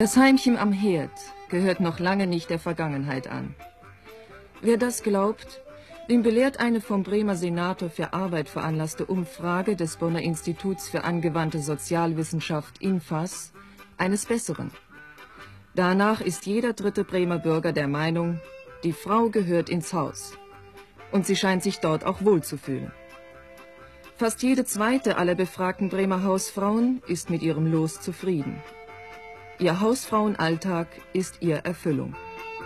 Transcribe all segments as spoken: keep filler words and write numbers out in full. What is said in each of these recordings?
Das Heimchen am Herd gehört noch lange nicht der Vergangenheit an. Wer das glaubt, den belehrt eine vom Bremer Senator für Arbeit veranlasste Umfrage des Bonner Instituts für angewandte Sozialwissenschaft I N F A S eines Besseren. Danach ist jeder dritte Bremer Bürger der Meinung, die Frau gehört ins Haus. Und sie scheint sich dort auch wohlzufühlen. Fast jede zweite aller befragten Bremer Hausfrauen ist mit ihrem Los zufrieden. Ihr Hausfrauenalltag ist ihr Erfüllung.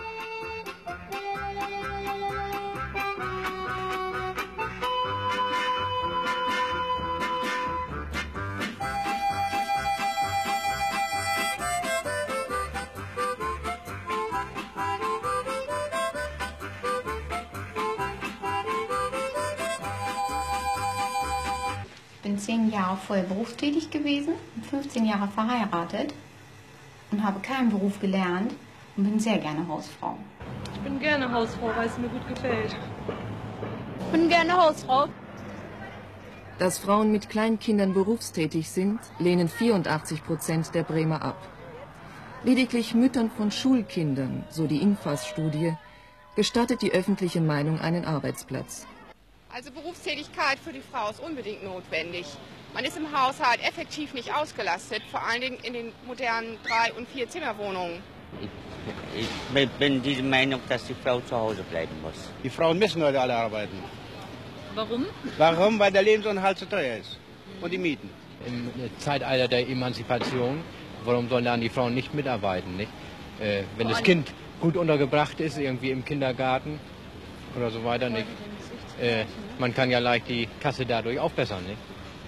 Ich bin zehn Jahre vorher berufstätig gewesen, fünfzehn Jahre verheiratet und habe keinen Beruf gelernt und bin sehr gerne Hausfrau. Ich bin gerne Hausfrau, weil es mir gut gefällt. Ich bin gerne Hausfrau. Dass Frauen mit Kleinkindern berufstätig sind, lehnen vierundachtzig Prozent der Bremer ab. Lediglich Müttern von Schulkindern, so die I N F A S-Studie, gestattet die öffentliche Meinung einen Arbeitsplatz. Also Berufstätigkeit für die Frau ist unbedingt notwendig. Man ist im Haushalt effektiv nicht ausgelastet, vor allen Dingen in den modernen Drei- und Vier-Zimmer-Wohnungen. Ich, ich bin dieser Meinung, dass die Frau zu Hause bleiben muss. Die Frauen müssen heute alle arbeiten. Warum? Warum? Weil der Lebensunterhalt zu teuer ist. Und die Mieten. Im Zeitalter der Emanzipation, warum sollen dann die Frauen nicht mitarbeiten? Nicht? Äh, wenn das Kind gut untergebracht ist, irgendwie im Kindergarten oder so weiter, nicht? Äh, man kann ja leicht die Kasse dadurch aufbessern, nicht?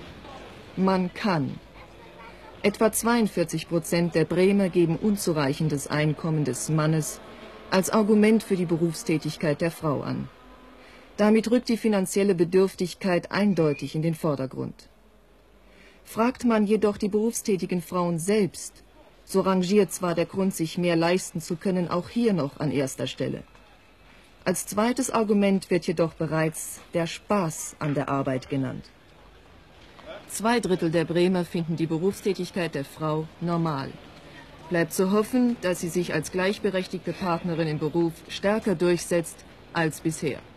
Man kann. Etwa zweiundvierzig Prozent der Bremer geben unzureichendes Einkommen des Mannes als Argument für die Berufstätigkeit der Frau an. Damit rückt die finanzielle Bedürftigkeit eindeutig in den Vordergrund. Fragt man jedoch die berufstätigen Frauen selbst, so rangiert zwar der Grund, sich mehr leisten zu können, auch hier noch an erster Stelle. Als zweites Argument wird jedoch bereits der Spaß an der Arbeit genannt. Zwei Drittel der Bremer finden die Berufstätigkeit der Frau normal. Bleibt zu hoffen, dass sie sich als gleichberechtigte Partnerin im Beruf stärker durchsetzt als bisher.